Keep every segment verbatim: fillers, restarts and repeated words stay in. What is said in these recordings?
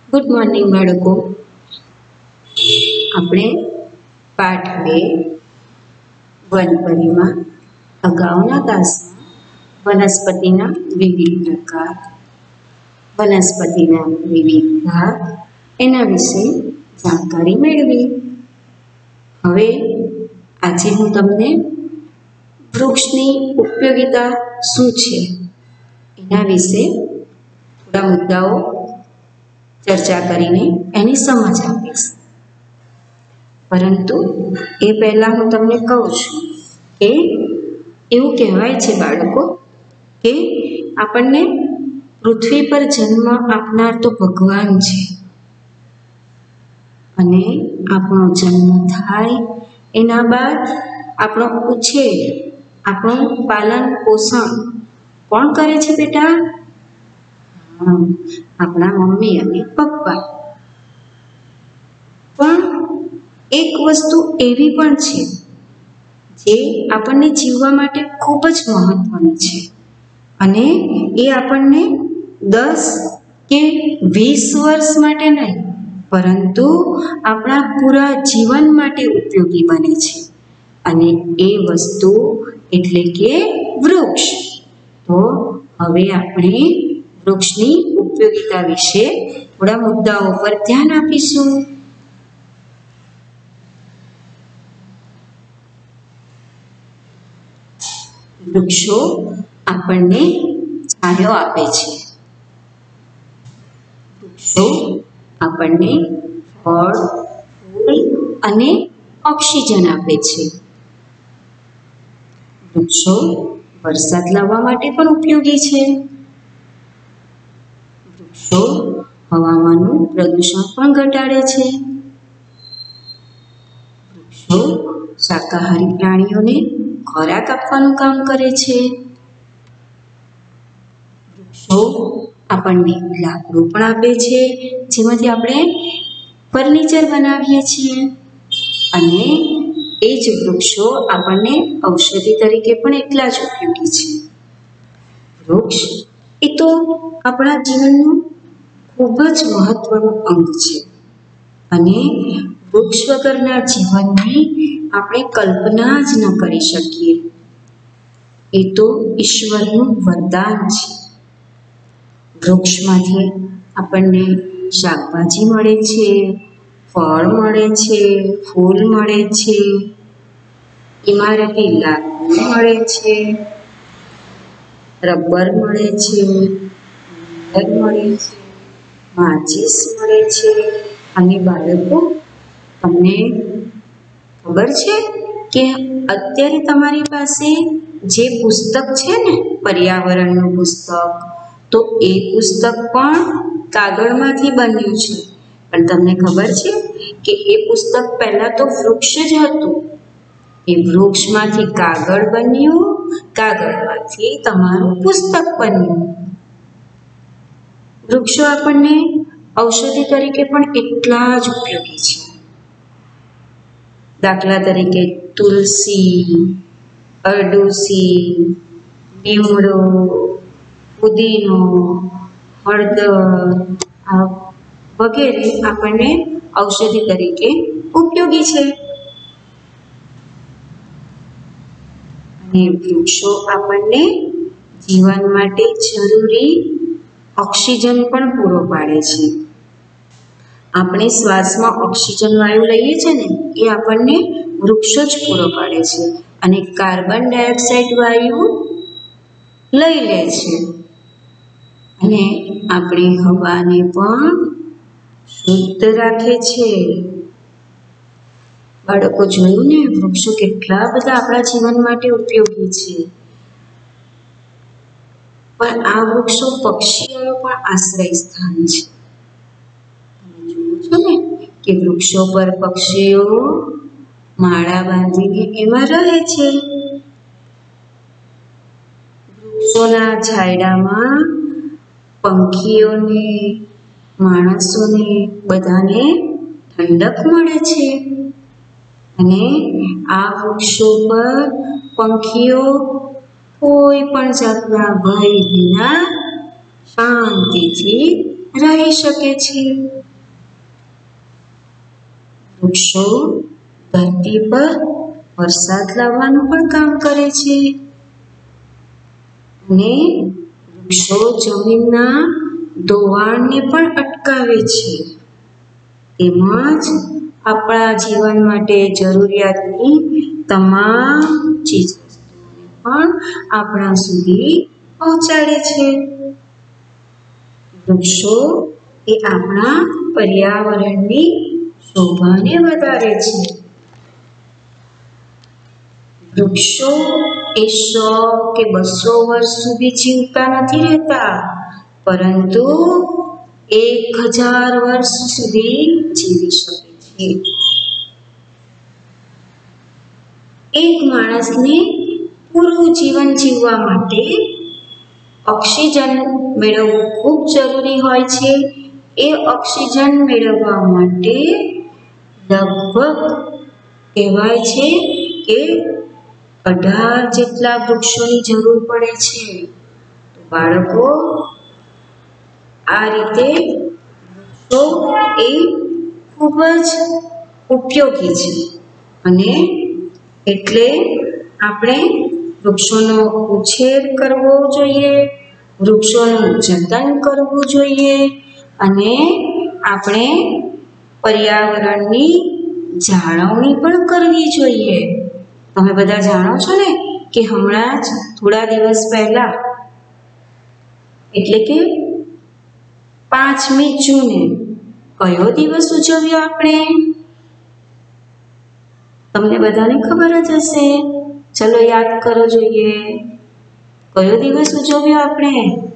Good morning બાળકો. આપણે પાઠ બે વનપરીમાં અગાઉના તાસમાં વનસ્પતિના વિવિધ પ્રકાર, વનસ્પતિના વિવિધ ભાગ એના વિશે જાણકારી મેળવી. હવે આજે હું તમને વૃક્ષની ઉપયોગિતા શું છે એના વિશે થોડા મુદ્દાઓ ચર્ચા કરીને એની સમજ આપીશ. પરંતુ એ પહેલાં હું તમને કહું છું કે એવું કહેવાય છે બાળકો કે આપણને પૃથ્વી પર જન્મ આપનાર તો ભગવાન છે, અને આપણો જન્મ થાય એના બાદ આપણો ઉછેર, આપણું પાલન પોષણ કોણ કરે છે બેટા? આપણા મમ્મી અને પપ્પા. પણ એક વસ્તુ એવી પણ છે જે આપણને જીવવા માટે ખૂબ જ મહત્વની છે, અને એ આપણને દસ કે વીસ વર્ષ માટે નહીં પરંતુ આપણા પૂરા જીવન માટે ઉપયોગી બને છે, અને એ વસ્તુ એટલે કે વૃક્ષ. તો હવે આપણે વૃક્ષની ઉપયોગિતા વિશે થોડા મુદ્દાઓ પર ધ્યાન આપીશું. વૃક્ષો આપણને છાંયો આપે છે. વૃક્ષો આપણને ફળ, ફૂલ અને ઓક્સિજન આપે છે. વૃક્ષો વરસાદ લાવવા માટે પણ ઉપયોગી છે. વૃક્ષો હવામાનનું પ્રદૂષણ પણ ઘટાડે છે. વૃક્ષો શાકાહારી પ્રાણીઓને ખોરાક આપવાનું કામ કરે છે. વૃક્ષો આપણને લાકડું પણ આપે છે, જેમાંથી આપણે ફર્નિચર બનાવીએ છીએ, અને એ જ વૃક્ષો આપણને ઔષધિ તરીકે પણ એટલા જ ઉપયોગી છે. વૃક્ષ એ તો આપણા જીવનનું ખૂબ જ મહત્વનું અંગ છે, અને વૃક્ષ વગરના જીવનની આપણે કલ્પના જ ન કરી શકીએ. એ તો ઈશ્વરનું વરદાન છે. વૃક્ષમાંથી આપણને શાકભાજી મળે છે, ફળ મળે છે, ફૂલ મળે છે, ઇમારતી લાકડું મળે છે, રબર મળે છે, મળે છે, માચીસ મળે છે. અને બાળકો, તમને ખબર છે કે અત્યારે તમારી પાસે જે પુસ્તક છે ને, પર્યાવરણનું પુસ્તક, તો એ પુસ્તક પણ કાગળમાંથી બન્યું છે. પણ તમને ખબર છે કે એ પુસ્તક પહેલાં તો વૃક્ષ જ હતું. એ વૃક્ષમાંથી કાગળ બન્યું, કાગળમાંથી તમારું પુસ્તક બન્યું. વૃક્ષો આપણને ઔષધિ તરીકે પણ એટલા જ ઉપયોગી છે. દાખલા તરીકે તુલસી, અરડુસી, લીમડો, પુદીનો, હળદર આ વગેરે આપણને ઔષધિ તરીકે ઉપયોગી છે. અને વૃક્ષો આપણને જીવન માટે જરૂરી ઓક્સિજન પણ પૂરો પાડે છે. આપણે શ્વાસમાં ઓક્સિજન વાયુ લઈએ છીએ ને, એ આપણને વૃક્ષો જ પૂરો પાડે છે, અને કાર્બન ડાયોક્સાઇડ વાયુ લઈ લે છે, અને આપણી હવાને પણ શુદ્ધ રાખે છે. બાળકો, જોયું ને, વૃક્ષો કેટલા બધા આપણા જીવન માટે ઉપયોગી છે. પણ આ વૃક્ષો પક્ષીઓનું પણ આશ્રય સ્થાન છે. તમે જુઓ છો ને કે વૃક્ષો પર પક્ષીઓ માળા બાંધીને એમાં રહે છે. વૃક્ષોના છાંયડામાં પંખીઓને, માણસોને બધાને ઠંડક મળે છે, અને આ વૃક્ષો પર પંખીઓ કોઈ પણ જાતના ભય વિના શાંતિથી રહી શકે છે. વૃક્ષો ધરતી પર વરસાદ લાવવાનું પણ કામ કરે છે અને વૃક્ષો જમીનના ધોવાણને પણ અટકાવે છે. તેમજ આપણા જીવન માટે જરૂરિયાતની તમામ ચીજવસ્તુઓને પણ આપણા સુધી પહોંચાડે છે. વૃક્ષો એ આપણા પર્યાવરણની શોભાને વધારે છે. વૃક્ષો એ સો કે બસો વર્ષ સુધી જીવતા નથી રહેતા, પરંતુ એક હજાર વર્ષ સુધી જીવી શકે છે. એક માણસને પૂરું જીવન જીવવા માટે ઓક્સિજન મેળવવું ખૂબ જરૂરી હોય છે. એ ઓક્સિજન મેળવવા માટે લગભગ કહેવાય છે કે અઢાર જેટલા વૃક્ષોની જરૂર પડે છે. તો બાળકો, આ રીતે વૃક્ષો એ ખૂબ જ ઉપયોગી છે અને એટલે આપણે વૃક્ષોનો ઉછેર કરવો જોઈએ, વૃક્ષોનું જતન કરવું જોઈએ અને આપણે પર્યાવરણની જાળવણી પણ કરવી જોઈએ. તમે બધા જાણો છો ને કે હમણાં જ થોડા દિવસ પહેલા એટલે કે પાંચમી જૂને કયો દિવસ ઉજવ્યો આપણે? તમને બધાને ખબર જ હશે. ચલો યાદ કરો જોઈએ. કયો દિવસ ઉજવ્યો આપણે?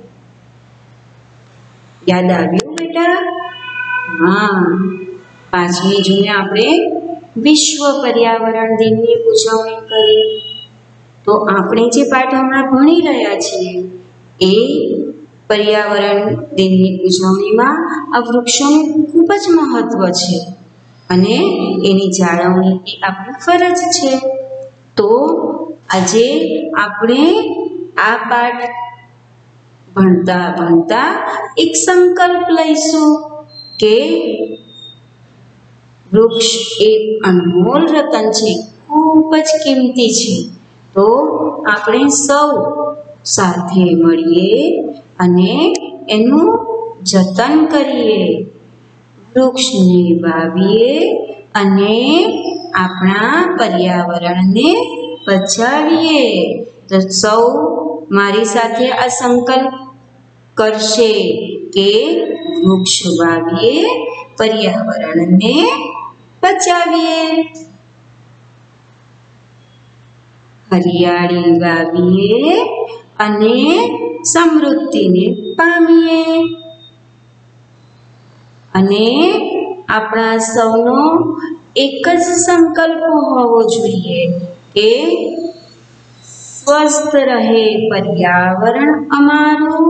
યાદ આવ્યું બેટા? હા, પાંચમી જૂને આપણે વિશ્વ પર્યાવરણ દિનની ઉજવણી કરી. તો આપણે જે પાઠ હમણાં ભણી રહ્યા છીએ એ પર્યાવરણ દિનની ઉજવણીમાં આ વૃક્ષોનું ખૂબ જ મહત્વ છે અને એની જાળવણી એ આપણી ફરજ છે. તો આજે આપણે આ પાઠ ભણતા ભણતા એક સંકલ્પ લઈશું કે વૃક્ષ એક અનમોલ રતન છે, ખૂબ જ કિંમતી છે. તો આપણે સૌ સાથે મળીએ અને એનું જતન કરીએ, વૃક્ષને વાવીએ અને આપણા પર્યાવરણને બચાવીએ. તો સૌ મારી સાથે આ સંકલ્પ કરશે કે વૃક્ષ વાવીએ, પર્યાવરણને બચાવીએ. હરિયાળી વાવીએ અને સમૃદ્ધિને પામીએ. અને આપણા સૌનો એક જ સંકલ્પ હોવો જોઈએ કે સ્વસ્થ રહે પર્યાવરણ અમારું,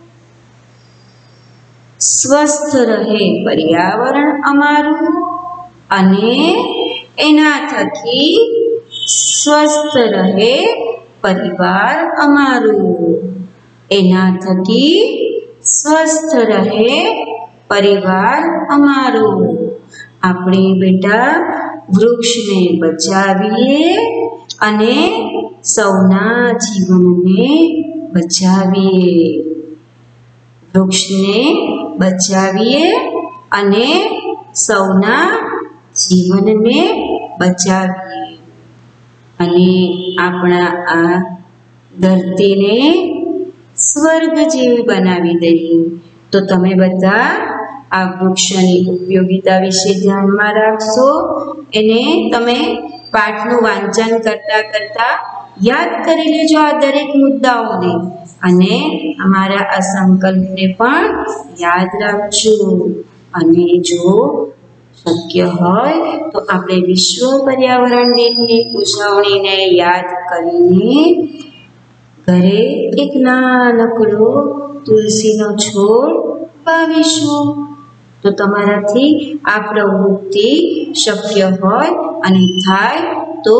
સ્વસ્થ રહે પર્યાવરણ અમારું અને એના થકી સ્વસ્થ રહે પરિવાર અમારું. એના થકી સ્વસ્થ રહે પરિવાર અમારું. આપણે બેટા વૃક્ષને બચાવીએ અને સૌના જીવનને બચાવીએ. વૃક્ષને બચાવીએ અને સૌના જીવનને બચાવીએ અને આપણા આ ધરતીને સ્વર્ગ જેવી બનાવી દઈએ. તો તમે બધા આ વૃક્ષની ઉપયોગિતા વિશે ધ્યાનમાં રાખશો. એને તમે પાઠનું વાંચન કરતા કરતા યાદ કરી લેજો આ દરેક મુદ્દાઓને અને અમારા આ સંકલ્પને પણ યાદ રાખજો. અને જો શક્ય હોય તો આપણે વિશ્વ પર્યાવરણ દિનની ઉજવણીને યાદ કરીને ઘરે એક નાનકડો તુલસીનો છોડ વાવીશું. તો તમારાથી આ પ્રવૃત્તિ શક્ય હોય અને થાય તો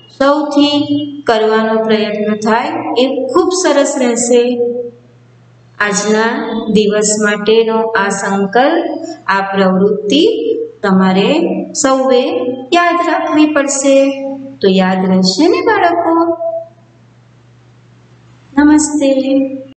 સૌથી કરવાનો પ્રયત્ન થાય એ ખૂબ સરસ રહેશે. આજના દિવસ માટેનો આ સંકલ્પ, આ પ્રવૃત્તિ તમારે સૌએ યાદ રાખવી પડશે. તો યાદ રહેશે ને બાળકો? નમસ્તે.